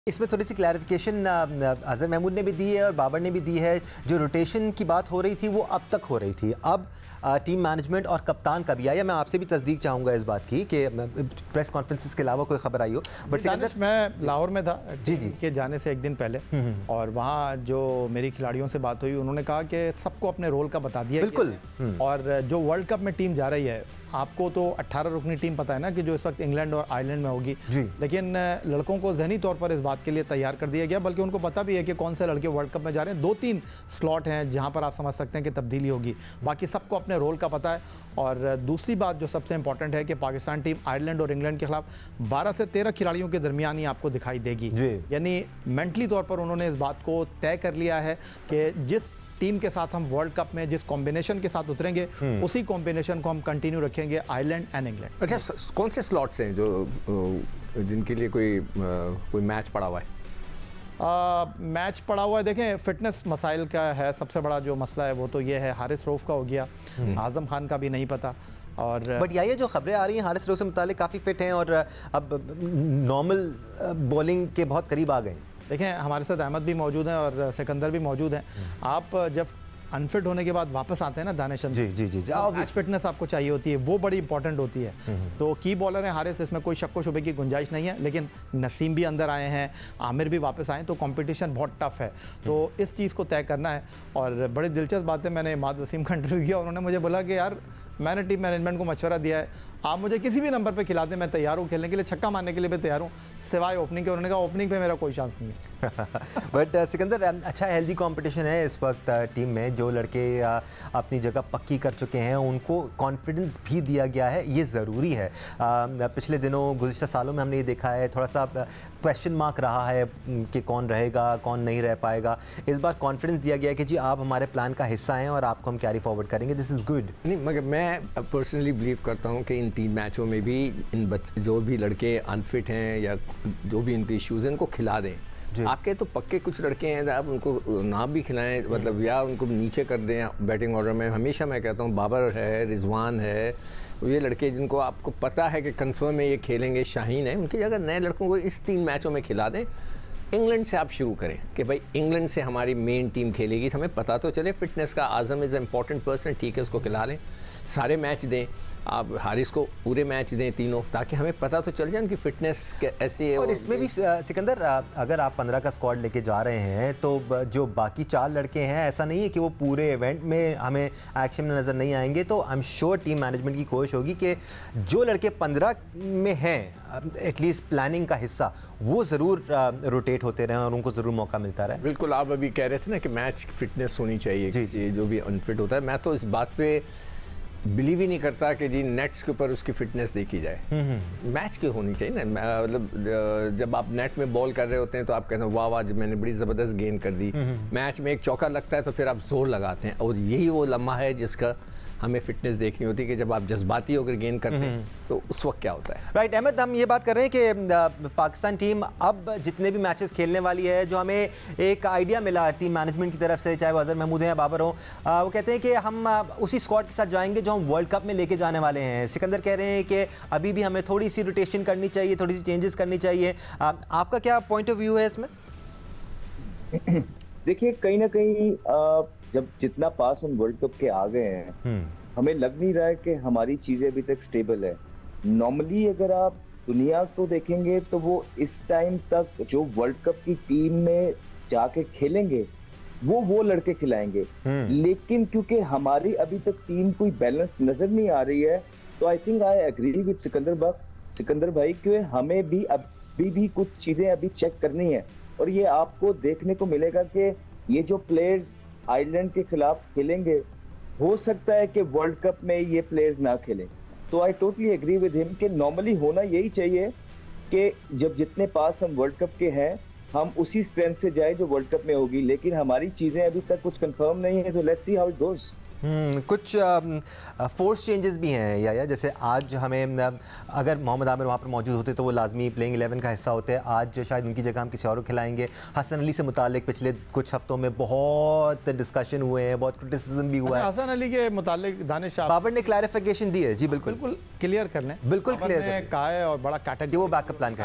इसमें थोड़ी सी क्लैरिफिकेशन अजहर महमूद ने भी दी है और बाबर ने भी दी है। जो रोटेशन की बात हो रही थी वो अब तक हो रही थी, अब टीम मैनेजमेंट और कप्तान का भी आया। मैं आपसे भी तस्दीक चाहूँगा इस बात की कि प्रेस कॉन्फ्रेंसेस के अलावा कोई खबर आई हो। बट मैं लाहौर में था जी के जाने से एक दिन पहले, और वहाँ जो मेरी खिलाड़ियों से बात हुई उन्होंने कहा कि सबको अपने रोल का बता दिया बिल्कुल। और जो वर्ल्ड कप में टीम जा रही है, आपको तो 18 रुकनी टीम पता है ना कि जो इस वक्त इंग्लैंड और आयरलैंड में होगी, लेकिन लड़कों को ज़हनी तौर पर इस बात के लिए तैयार कर दिया गया, बल्कि उनको पता भी है कि कौन से लड़के वर्ल्ड कप में जा रहे हैं। 2-3 स्लॉट हैं जहां पर आप समझ सकते हैं कि तब्दीली होगी, बाकी सबको अपने रोल का पता है। और दूसरी बात जो सबसे इंपॉर्टेंट है कि पाकिस्तान टीम आयरलैंड और इंग्लैंड के खिलाफ 12 से 13 खिलाड़ियों के दरमियान ही आपको दिखाई देगी, यानी मेंटली तौर पर उन्होंने इस बात को तय कर लिया है कि जिस टीम के साथ हम वर्ल्ड कप में जिस कॉम्बिनेशन के साथ उतरेंगे उसी कॉम्बिनेशन को हम कंटिन्यू रखेंगे, आयरलैंड एंड इंग्लैंड। अच्छा, कौन से स्लॉट्स हैं जो जिनके लिए कोई मैच पड़ा हुआ है? मैच पड़ा हुआ है, देखें फिटनेस मसाइल का है सबसे बड़ा जो मसला है, वो तो ये है हारिस रऊफ का हो गया, आजम खान का भी नहीं पता। और बट ये जो खबरें आ रही हैं हारिस रऊफ से मुतालिक काफ़ी फिट हैं और अब नॉर्मल बॉलिंग के बहुत करीब आ गए। देखें हमारे साथ अहमद भी मौजूद हैं और सिकंदर भी मौजूद हैं। आप जब अनफिट होने के बाद वापस आते हैं ना दानिश, जी जी जी, मैच फिटनेस आपको चाहिए होती है, वो बड़ी इंपॉर्टेंट होती है। तो की बॉलर हैं हारिस, इसमें कोई शक व शुबे की गुंजाइश नहीं है, लेकिन नसीम भी अंदर आए हैं, आमिर भी वापस आए, तो कंपटीशन बहुत टफ है। तो इस चीज़ को तय करना है। और बड़ी दिलचस्प बात है, मैंने इमाद वसीम का इंटरव्यू किया, उन्होंने मुझे बोला कि यार मैंने टीम मैनेजमेंट को मशवरा दिया है, आप मुझे किसी भी नंबर पे खिला दें, मैं तैयार हूँ खेलने के लिए, छक्का मारने के लिए भी तैयार हूँ, सिवाय ओपनिंग के। उन्होंने कहा ओपनिंग पे मेरा कोई चांस नहीं है। बट सिकंदर, अच्छा हेल्दी कंपटीशन है इस वक्त टीम में। जो लड़के अपनी जगह पक्की कर चुके हैं उनको कॉन्फिडेंस भी दिया गया है, ये ज़रूरी है। पिछले दिनों गुज़िश्ता सालों में हमने ये देखा है, थोड़ा सा क्वेश्चन मार्क रहा है कि कौन रहेगा कौन नहीं रह पाएगा। इस बार कॉन्फिडेंस दिया गया है कि जी आप हमारे प्लान का हिस्सा हैं और आपको हम कैरी फॉरवर्ड करेंगे, दिस इज़ गुड। नहीं, मगर मैं पर्सनली बिलीव करता हूँ कि इन 3 मैचों में भी जो भी लड़के अनफिट हैं या जो भी इनके इश्यूज़ हैं उनको खिला दें। आपके तो पक्के कुछ लड़के हैं, आप उनको ना भी खिलाएं, मतलब या उनको नीचे कर दें बैटिंग ऑर्डर में। हमेशा मैं कहता हूँ बाबर है, रिजवान है, ये लड़के जिनको आपको पता है कि कंफर्म है ये खेलेंगे, शाहीन है, उनकी जगह नए लड़कों को इस 3 मैचों में खिला दें। इंग्लैंड से आप शुरू करें कि भाई इंग्लैंड से हमारी मेन टीम खेलेगी, तो हमें पता तो चले फिटनेस का। आज़म इज़ इंपॉर्टेंट पर्सन, ठीक है, उसको खिला लें, सारे मैच दें, आप हारिस को पूरे मैच दें तीनों, ताकि हमें पता तो चल जाए उनकी फिटनेस ऐसी है। और इसमें भी सिकंदर, अगर आप 15 का स्क्वाड लेके जा रहे हैं तो जो बाकी 4 लड़के हैं, ऐसा नहीं है कि वो पूरे इवेंट में हमें एक्शन में नज़र नहीं आएंगे। तो I am sure team management की कोशिश होगी कि जो लड़के 15 में हैं, एटलीस्ट प्लानिंग का हिस्सा, वो ज़रूर रोटेट होते रहें और उनको ज़रूर मौका मिलता रहे। बिल्कुल, आप अभी कह रहे थे ना कि मैच फिटनेस होनी चाहिए जी, जो भी अनफिट होता है। मैं तो इस बात पे बिलीव ही नहीं करता कि जी नेट्स के ऊपर उसकी फिटनेस देखी जाए। मैच की होनी चाहिए ना, मतलब जब आप नेट में बॉल कर रहे होते हैं तो आप कहते हैं वाह वाह मैंने बड़ी ज़बरदस्त गेंद कर दी। मैच में एक चौका लगता है तो फिर आप जोर लगाते हैं, और यही वो लम्हा है जिसका हमें फिटनेस देखनी होती है कि जब आप जज्बाती होकर गेंद करते हैं तो उस वक्त क्या होता है। राइट अहमद, हम ये बात कर रहे हैं कि पाकिस्तान टीम अब जितने भी मैचेस खेलने वाली है, जो हमें एक आइडिया मिला टीम मैनेजमेंट की तरफ से, चाहे वो अजहर महमूद हैं या बाबर हो, वो कहते हैं कि हम उसी स्क्वाड के साथ जाएंगे जो हम वर्ल्ड कप में लेके जाने वाले हैं। सिकंदर कह रहे हैं कि अभी भी हमें थोड़ी सी रोटेशन करनी चाहिए, थोड़ी सी चेंजेस करनी चाहिए। आपका क्या पॉइंट ऑफ व्यू है इसमें? देखिए, कहीं ना कहीं जब जितना पास हम वर्ल्ड कप के आ गए हैं, हमें लग नहीं रहा है कि हमारी चीजें अभी तक स्टेबल है। नॉर्मली अगर आप दुनिया को देखेंगे तो वो इस टाइम तक जो वर्ल्ड कप की टीम में जाके खेलेंगे वो लड़के खिलाएंगे, लेकिन क्योंकि हमारी अभी तक टीम कोई बैलेंस नजर नहीं आ रही है, तो I think I agree with Sikandar भाई कि हमें भी अभी भी कुछ चीजें अभी चेक करनी है। और ये आपको देखने को मिलेगा कि ये जो प्लेयर्स आयरलैंड के खिलाफ खेलेंगे, हो सकता है कि वर्ल्ड कप में ये प्लेयर्स ना खेलें। तो I totally agree with him कि नॉर्मली होना यही चाहिए कि जब जितने पास हम वर्ल्ड कप के हैं, हम उसी स्ट्रेंथ से जाए जो वर्ल्ड कप में होगी, लेकिन हमारी चीजें अभी तक कुछ कंफर्म नहीं है, तो let's see how it goes. कुछ फोर्स चेंजेस भी हैं या जैसे आज हमें अगर मोहम्मद आमिर वहाँ पर मौजूद होते तो वो लाजमी प्लेइंग 11 का हिस्सा होते हैं। आज शायद उनकी जगह हम किसी और को खिलाएंगे। हसन अली से मुतालिक पिछले कुछ हफ्तों में बहुत डिस्कशन हुए हैं, बहुत क्रिटिसिज्म भी हुआ है। हसन अली के मुतालिक दानिश बाबर ने क्लैरिफिकेशन दी है। जी बिल्कुल क्लियर कर लें, बिल्कुल क्लियर कहा है और बड़ा कैटेगरी वो बैकअप प्लान का हिस्सा है।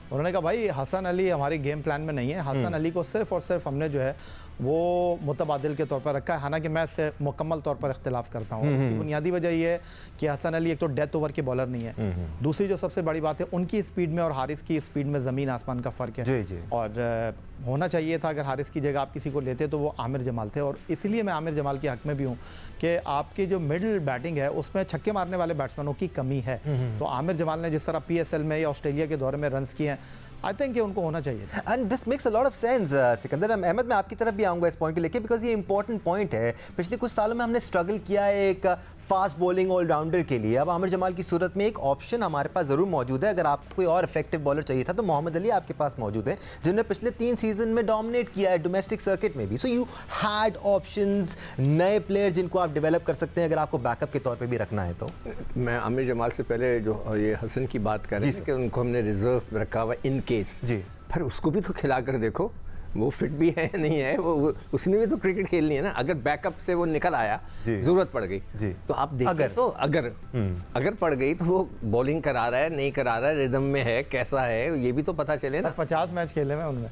उन्होंने कहा भाई हसन अली हमारी गेम प्लान में नहीं है, हसन अली को सिर्फ और सिर्फ हमने जो है वो मुतबादिल के तौर पर रखा है। हालांकि मैं इससे मुकम्मल तौर पर इख्तिलाफ करता हूँ। उसकी बुनियादी वजह ये है कि हसन अली एक तो डेथ ओवर के बॉलर नहीं है, दूसरी जो सबसे बड़ी बात है उनकी स्पीड में और हारिस की स्पीड में ज़मीन आसमान का फ़र्क है। जी जी। और होना चाहिए था अगर हारिस की जगह आप किसी को लेते तो वो आमिर जमाल थे, और इसीलिए मैं आमिर जमाल के हक में भी हूँ कि आपकी जो मिडिल बैटिंग है उसमें छक्के मारने वाले बैट्समैनों की कमी है। तो आमिर जमाल ने जिस तरह PSL में या ऑस्ट्रेलिया के दौरे में रन्स किए हैं, आई थिंक कि उनको होना चाहिए। And this makes a lot of sense. Sikandar Ahmed, मैं आपकी तरफ भी आऊँगा इस पॉइंट को लेके, बिकॉज ये इंपॉर्टेंट पॉइंट है। पिछले कुछ सालों में हमने स्ट्रगल किया है एक फास्ट बॉलिंग ऑलराउंडर के लिए। अब आमिर जमाल की सूरत में एक ऑप्शन हमारे पास ज़रूर मौजूद है। अगर आपको कोई और इफेक्टिव बॉलर चाहिए था तो मोहम्मद अली आपके पास मौजूद है, जिन्होंने पिछले 3 सीजन में डोमिनेट किया है डोमेस्टिक सर्किट में भी। सो यू हैड ऑप्शंस, नए प्लेयर जिनको आप डेवलप कर सकते हैं अगर आपको बैकअप के तौर पे भी रखना है तो। मैं आमिर जमाल से पहले जो ये हसन की बात कर रहे हैं कि उनको हमने रिजर्व रखा हुआ इन केस जी, पर उसको भी तो खिला कर देखो वो फिट भी है नहीं है, वो उसने भी तो क्रिकेट खेलनी है ना। अगर बैकअप से वो निकल आया, जरूरत पड़ गई तो आप देखिए, तो अगर पड़ गई तो वो बॉलिंग करा रहा है नहीं करा रहा है, रिदम में है कैसा है, ये भी तो पता चले ना। 50 मैच खेले हुए उनमें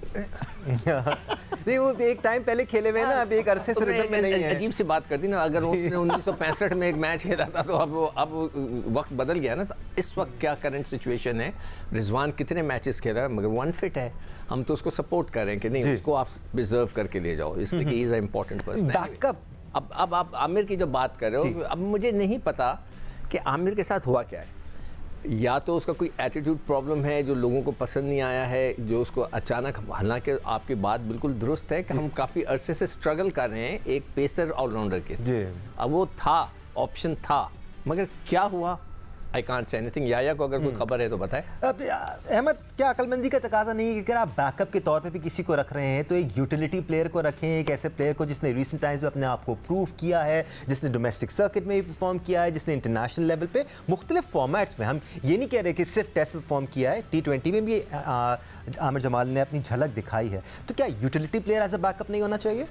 नहीं, वो एक टाइम पहले खेले हुए ना, अब एक अरसे से रिदम में नहीं है। अजीब सी बात करती ना, अगर उसने 1965 में एक मैच खेला था तो अब वक्त बदल गया ना। तो इस वक्त क्या करंट सिचुएशन है, रिजवान कितने मैचेस खेल रहा है मगर वन फिट है, हम तो उसको सपोर्ट कर रहे हैं कि नहीं उसको आप प्रिजर्व करके ले जाओ, इसलिए कि is a important person. Backup. अब आप आमिर की जो बात कर रहे हो, अब मुझे नहीं पता कि आमिर के साथ हुआ क्या है। या तो उसका कोई एटीट्यूड प्रॉब्लम है जो लोगों को पसंद नहीं आया है, जो उसको अचानक, हालांकि आपकी बात बिल्कुल दुरुस्त है कि हम काफ़ी अरसे से स्ट्रगल कर रहे हैं एक पेसर ऑलराउंडर के। अब वो था, ऑप्शन था, मगर क्या हुआ आई कांट से एनीथिंग। याया को अगर कोई खबर है तो बताएं। अहमद, क्या अकलमंदी का तकाजा नहीं है कि अगर आप बैकअप के तौर पे भी किसी को रख रहे हैं तो एक यूटिलिटी प्लेयर को रखें, एक ऐसे प्लेयर को जिसने रिसेंट टाइम्स में अपने आप को प्रूव किया है, जिसने डोमेस्टिक सर्किट में भी परफॉर्म किया है, जिसने इंटरनेशनल लेवल पे मुख्तलिफ फॉर्मेट्स में, हम ये नहीं कह रहे कि सिर्फ टेस्ट में परफॉर्म किया है, T20 में भी आमिर जमाल ने अपनी झलक दिखाई है। तो क्या utility player as a backup नहीं होना चाहिए?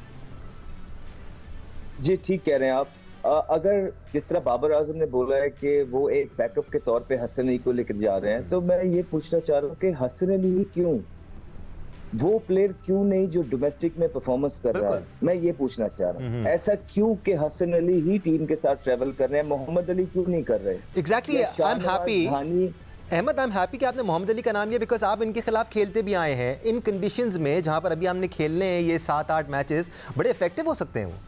जी ठीक कह रहे हैं आप। अगर जिस तरह बाबर आजम ने बोला है कि वो एक बैकअप के तौर पे हसन अली को लेकर जा रहे हैं, तो मैं ये पूछना चाह रहा हूँ कि हसन अली ही क्यों, वो प्लेयर क्यों नहीं जो डोमेस्टिक में परफॉर्मेंस कर रहा है? मैं ये पूछना चाह रहा हूँ, ऐसा क्यों कि हसन अली ही टीम के साथ ट्रेवल कर रहे हैं, मोहम्मद अली क्यों नहीं कर रहे? Exactly, I am happy Ahmad, I am happy कि आपने मोहम्मद अली का नाम लिया, बिकॉज आप इनके खिलाफ खेलते भी आए हैं इन कंडीशंस में जहाँ पर अभी हमने खेलने हैं ये 7-8 मैचेस, बड़े इफेक्टिव हो सकते हैं वो।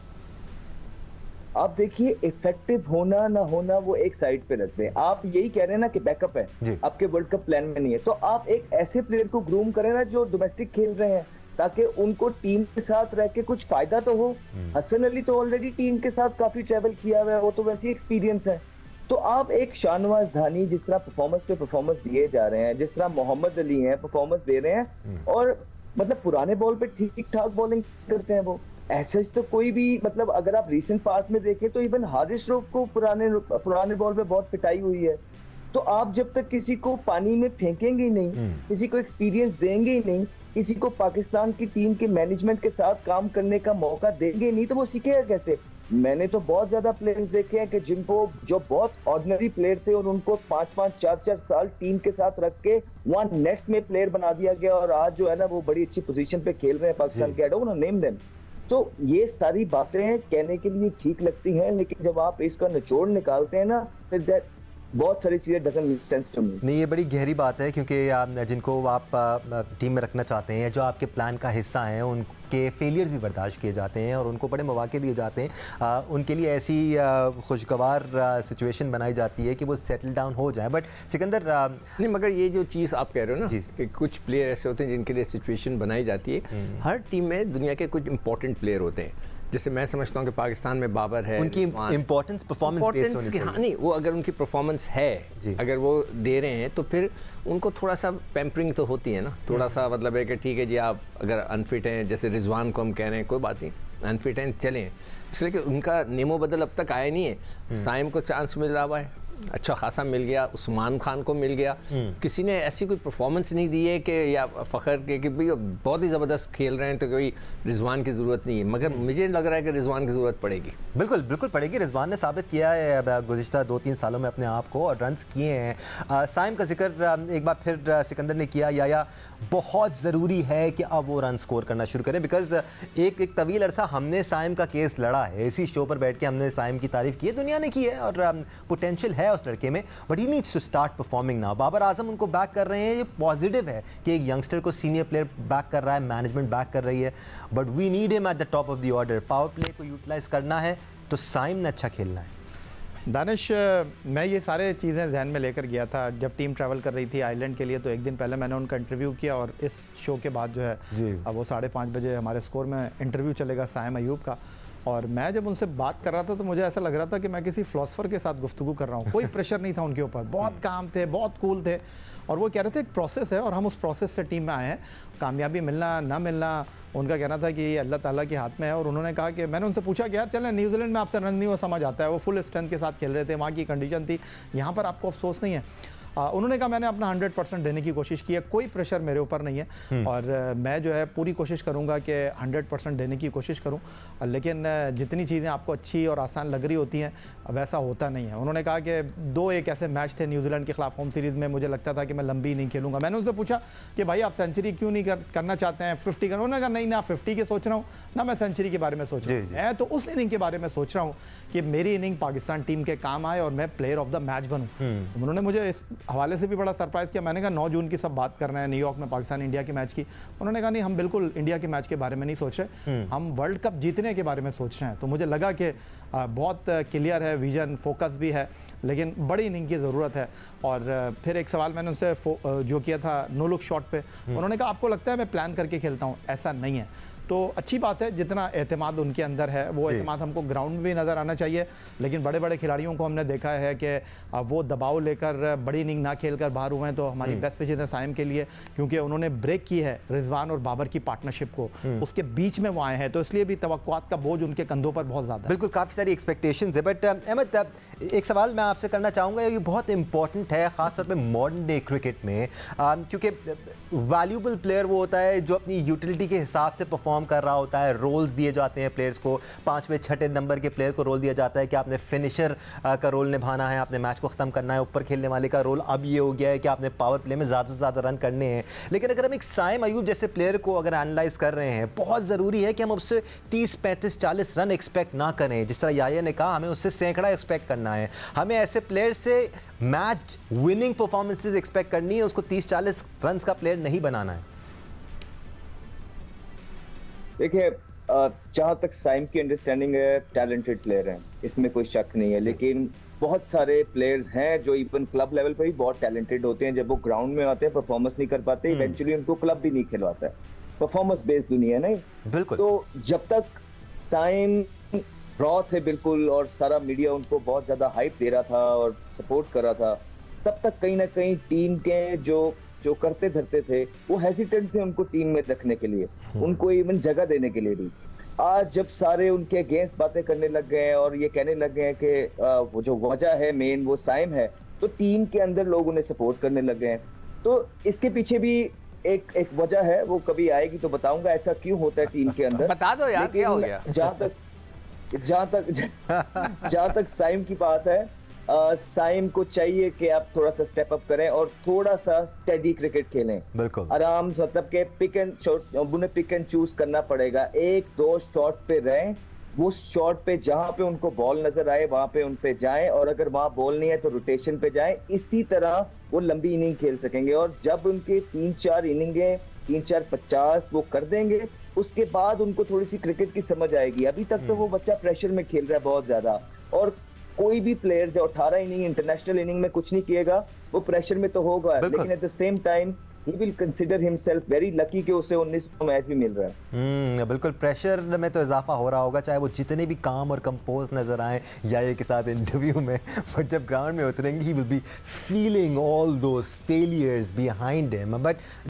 आप देखिए, इफेक्टिव होना ना होना वो एक साइड पे रखते हैं। आप यही कह रहे हैं ना कि बैकअप है, आपके वर्ल्ड कप प्लान में नहीं है, तो आप एक ऐसे प्लेयर को ग्रूम करें ना जो डोमेस्टिक खेल रहे हैं, ताकि उनको टीम के साथ रह के कुछ फायदा तो हो। हसन अली तो ऑलरेडी टीम के साथ काफी ट्रेवल किया हुआ है, वो तो वैसे ही एक्सपीरियंस है। तो आप एक शाहनवाज धानी जिस तरह परफॉर्मेंस पे परफॉर्मेंस दिए जा रहे हैं, जिस तरह मोहम्मद अली हैं परफॉर्मेंस दे रहे हैं, और मतलब पुराने बॉल पे ठीक ठाक बॉलिंग करते हैं वो। ऐसे तो कोई भी, मतलब अगर आप रीसेंट पास्ट में देखें तो इवन हारिस रऊफ को पुराने बॉल पे बहुत पिटाई हुई है। तो आप जब तक किसी को पानी में फेंकेंगे ही नहीं, किसी को एक्सपीरियंस देंगे ही नहीं, किसी को पाकिस्तान की टीम के मैनेजमेंट के साथ काम करने का मौका देंगे नहीं, तो वो सीखेगा कैसे? मैंने तो बहुत ज्यादा प्लेयर्स देखे हैं कि जिनको, जो बहुत ऑर्डिनरी प्लेयर थे और उनको 5-5, 4-4 साल टीम के साथ रख के वन नेक्स्ट में प्लेयर बना दिया गया, और आज जो है ना वो बड़ी अच्छी पोजीशन पे खेल रहे हैं पाकिस्तान के। I don't know name them. तो ये सारी बातें कहने के लिए ठीक लगती हैं, लेकिन जब आप इसका निचोड़ निकालते हैं ना, फिर बहुत सारी चीज़ें doesn't make sense to me. नहीं, ये बड़ी गहरी बात है, क्योंकि जिनको आप टीम में रखना चाहते हैं, जो आपके प्लान का हिस्सा हैं, उनके फेलियर्स भी बर्दाश्त किए जाते हैं और उनको बड़े मौके दिए जाते हैं। उनके लिए ऐसी खुशगवार सिचुएशन बनाई जाती है कि वो सेटल डाउन हो जाए। बट सिकंदर नहीं, मगर ये जो चीज़ आप कह रहे हो ना कि कुछ प्लेयर ऐसे होते हैं जिनके लिए सिचुएशन बनाई जाती है, हर टीम में दुनिया के कुछ इंपॉर्टेंट प्लेयर होते हैं। जैसे मैं समझता हूँ कि पाकिस्तान में बाबर है, उनकी इंपॉर्टेंस परफॉर्मेंस की, हाँ नहीं, वो अगर उनकी परफॉर्मेंस है, अगर वो दे रहे हैं तो फिर उनको थोड़ा सा पैम्परिंग तो होती है ना, थोड़ा सा मतलब है कि ठीक है जी, आप अगर अनफिट हैं, जैसे रिजवान को हम कह रहे हैं कोई बात नहीं, अनफिट हैं चलें, इसलिए कि उनका नेमो बदल अब तक आया नहीं है। साइम को चांस मिल रहा हुआ है, अच्छा खासा मिल गया, उस्मान खान को मिल गया, किसी ने ऐसी कोई परफॉर्मेंस नहीं दी है कि या फ़ख्र के कि भाई बहुत ही ज़बरदस्त खेल रहे हैं तो कोई रिजवान की ज़रूरत नहीं है, मगर मुझे लग रहा है कि रिजवान की ज़रूरत पड़ेगी। बिल्कुल बिल्कुल पड़ेगी। रिजवान ने साबित किया है गुज़िश्ता 2-3 सालों में अपने आप को और रन्स किए हैं। साइम का जिक्र एक बार फिर सिकंदर ने किया, या बहुत ज़रूरी है कि अब वो रन स्कोर करना शुरू करें, बिकॉज एक तवील अरसा हमने साइम का केस लड़ा है, इसी शो पर बैठ के हमने साइम की तारीफ़ की है, दुनिया ने की है और पोटेंशियल है उस लड़के में, but he needs to start performing now. Babar Azam उनको बैक कर रहे हैं, ये पॉजिटिव है कि एक यंगस्टर को सीनियर प्लेयर बैक कर रहा है, मैनेजमेंट बैक कर रही है, but we need him at the top of the order. Power play को यूटिलाइज करना है तो साइम ने अच्छा खेलना है। दानिश, मैं ये सारे चीज़ें जहन में लेकर गया था जब टीम ट्रैवल कर रही थी आइलैंड के लिए, तो एक दिन पहले मैंने उनका इंटरव्यू किया और इस शो के बाद जो है अब वो 5:30 बजे हमारे स्कोर में इंटरव्यू चलेगा साइम अयूब का, और मैं जब उनसे बात कर रहा था तो मुझे ऐसा लग रहा था कि मैं किसी फ़िलासफ़र के साथ गुफ्तगू कर रहा हूँ। कोई प्रेशर नहीं था उनके ऊपर, बहुत काम थे, बहुत कूल थे, और वो कह रहे थे एक प्रोसेस है और हम उस प्रोसेस से टीम में आए हैं, कामयाबी मिलना ना मिलना उनका कहना था कि ये अल्लाह ताला के हाथ में है। और उन्होंने कहा कि मैंने उनसे पूछा कि यार चलें न्यूजीलैंड में आपसे रन नहीं हुआ, समझ आता है, वो फुल स्ट्रेंथ के साथ खेल रहे थे, वहाँ की कंडीशन थी, यहाँ पर आपको अफसोस नहीं है? उन्होंने कहा मैंने अपना 100% देने की कोशिश की है, कोई प्रेशर मेरे ऊपर नहीं है और मैं जो है पूरी कोशिश करूँगा कि 100% देने की कोशिश करूँ, लेकिन जितनी चीज़ें आपको अच्छी और आसान लग रही होती हैं वैसा होता नहीं है। उन्होंने कहा कि 2 एक ऐसे मैच थे न्यूजीलैंड के खिलाफ होम सीरीज़ में, मुझे लगता था कि मैं लंबी नहीं खेलूँगा। मैंने उनसे पूछा कि भाई आप सेंचुरी क्यों नहीं करना चाहते हैं, 50 का? उन्होंने कहा नहीं ना 50 के सोच रहा हूँ ना मैं सेंचुरी के बारे में सोच रहा हूँ, मैं तो उस इनिंग के बारे में सोच रहा हूँ कि मेरी इनिंग पाकिस्तान टीम के काम आए और मैं प्लेयर ऑफ द मैच बनूँ। उन्होंने मुझे इस हवाले से भी बड़ा सरप्राइज़ किया। मैंने कहा 9 जून की सब बात कर रहे हैं न्यूयॉर्क में पाकिस्तान इंडिया के मैच की। उन्होंने कहा नहीं हम बिल्कुल इंडिया के मैच के बारे में नहीं सोच रहे, हम वर्ल्ड कप जीतने के बारे में सोच रहे हैं। तो मुझे लगा कि बहुत क्लियर है, विजन फोकस भी है, लेकिन बड़ी इनिंग की ज़रूरत है। और फिर एक सवाल मैंने उनसे जो किया था नो लुक शॉट पे, उन्होंने कहा आपको लगता है मैं प्लान करके खेलता हूँ? ऐसा नहीं है। तो अच्छी बात है, जितना एतमाद उनके अंदर है वो एतमाद हमको ग्राउंड में भी नज़र आना चाहिए, लेकिन बड़े बड़े खिलाड़ियों को हमने देखा है कि वो दबाव लेकर बड़ी इनिंग ना खेल कर बाहर हुए हैं। तो हमारी बेस्ट विशेज़ हैं साइम के लिए, क्योंकि उन्होंने ब्रेक की है रिजवान और बाबर की पार्टनरशिप को, उसके बीच में वो आए हैं, तो इसलिए भी तवक्कुआत का बोझ उनके कंधों पर बहुत ज़्यादा है। बिल्कुल, काफ़ी सारी एक्सपेक्टेशंस है। बट अहमद, एक सवाल मैं आपसे करना चाहूँगा, ये बहुत इंपॉर्टेंट है ख़ासतौर पे मॉडर्न डे क्रिकेट में, क्योंकि वैल्यूबल प्लेयर वो होता है जो अपनी यूटिलिटी के हिसाब से परफॉर्म कर रहा होता है। रोल्स दिए जाते हैं प्लेयर्स को, 5वें 6ठे नंबर के प्लेयर को रोल दिया जाता है कि आपने फिनिशर का रोल निभाना है, आपने मैच को ख़त्म करना है। ऊपर खेलने वाले का रोल अब ये हो गया है कि आपने पावर प्ले में ज़्यादा से ज़्यादा रन करने हैं। लेकिन अगर हम एक साइम अयूब जैसे प्लेयर को अगर एनालाइज कर रहे हैं, बहुत ज़रूरी है कि हम उससे 30, 35, 40 रन एक्सपेक्ट ना करें। जिस तरह याया ने कहा, हमें उससे सैकड़ा एक्सपेक्ट करना है। हमें ऐसे प्लेयर से मैच विनिंग परफॉर्मेंसेस एक्सपेक्ट करनी है, उसको 30-40 रन का प्लेयर नहीं बनाना है। देखिए, जहाँ तक साइम की अंडरस्टैंडिंग है, टैलेंटेड प्लेयर हैं, इसमें कोई शक नहीं है, लेकिन बहुत सारे प्लेयर्स हैं जो इवन क्लब लेवल पर ही बहुत टैलेंटेड होते हैं, जब वो ग्राउंड में आते हैं परफॉर्मेंस नहीं कर पाते, इवेंचुअली उनको क्लब भी नहीं खिलवाता है। परफॉर्मेंस बेस्ड दुनिया नहीं, बिल्कुल। तो जब तक साइम रॉ थे बिल्कुल और सारा मीडिया उनको बहुत ज्यादा हाइप दे रहा था और सपोर्ट कर रहा था, तब तक कहीं ना कहीं टीम के जो करते धरते थे वो हेजिटेंट थे उनको टीम में रखने के लिए, उनको इवन जगह देने के लिए भी। आज जब सारे उनके अगेंस्ट बातें करने लग गए हैं और ये कहने लग गए हैं कि वो जो वजह है मेन वो साइम है, तो टीम के अंदर लोग उन्हें सपोर्ट करने लग गए हैं। तो इसके पीछे भी एक वजह है, वो कभी आएगी तो बताऊंगा ऐसा क्यों होता है टीम के अंदर। बता दो यार क्या हो गया। जहाँ तक साइम की बात है, साइम को चाहिए कि आप थोड़ा सा स्टेप अप करें और थोड़ा सा स्टेडी क्रिकेट खेलें, बिल्कुल आराम, मतलब के उन्हें पिक एंड चूज करना पड़ेगा। 1-2 शॉट पे रहें, वो शॉट पे जहां पे उनको बॉल नजर आए वहां पे उन पे जाएं, और अगर वहां बॉल नहीं है तो रोटेशन पे जाएं। इसी तरह वो लंबी इनिंग खेल सकेंगे, और जब उनके 3-4 इनिंगें 3-4-50 वो कर देंगे, उसके बाद उनको थोड़ी सी क्रिकेट की समझ आएगी। अभी तक तो वो बच्चा प्रेशर में खेल रहा है बहुत ज्यादा, और कोई भी प्लेयर जो 18 इनिंग इंटरनेशनल इनिंग में कुछ नहीं किएगा वो प्रेशर में तो होगा, लेकिन at the same time he will consider himself very lucky कि उसे 19 मैच भी मिल रहा है। बिल्कुल, प्रेशर में तो इजाफा हो रहा होगा, चाहे वो जितने भी काम और कंपोज नजर आए याया के साथ इंटरव्यू में, बट जब ग्राउंड में उतरेंगे he will be feeling all those failures behind him. But